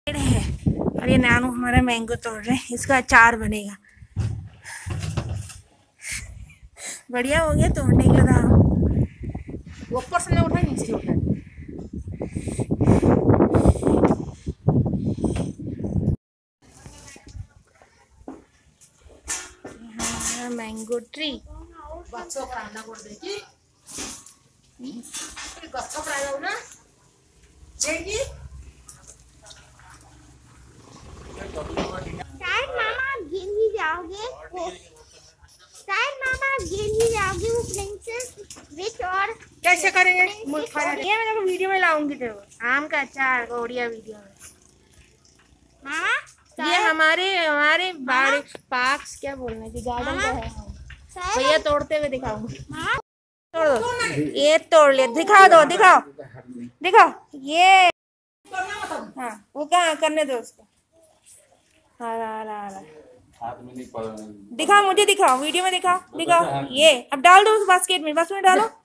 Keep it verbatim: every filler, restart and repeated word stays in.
है और ये नानू हमारा मैंगो तोड़ रहे हैं, इसका अचार बनेगा। बढ़िया हो गया तोड़ने के बाद। ऊपर से नहीं उठा, नीचे से उठा। हमारा मैंगो ट्री बच्चों को रान्ना कर देगी, गच्चा पड़ाएगा ना देगी। शायद मामा आप गिर ही जाओगे, वो शायद मामा आप गिर ही जाओगे। वो प्रिंसेस विच और कैसे करेंगे? ये मैं वीडियो में लाऊंगी तेरे आम का अचार बढ़िया वीडियो में। मामा ये हमारे हमारे बाड़े पार्क्स क्या बोलने की गार्डन का है। भैया तोड़ते हुए दिखाऊंगी। तोड़ दो, ये तोड़ ले, दिखा दो, दिखाओ दिखाओ ये। हाँ वो क्या करने दो उसको। हाँ हाँ हाँ हाथ में नहीं पड़। दिखाओ, मुझे दिखाओ, वीडियो में दिखाओ, दिखाओ ये। अब डाल दो उस बास्केट में, बस में डालो।